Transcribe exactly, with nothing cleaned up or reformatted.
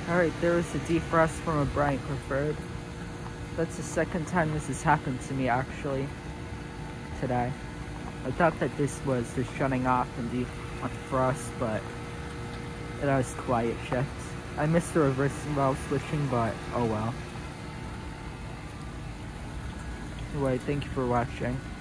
Alright, there was a defrost from a Bryant preferred. That's the second time this has happened to me actually today. I thought that this was just shutting off and defrost, but it has quiet shift. I missed the reverse valve switching, but oh well. Anyway, thank you for watching.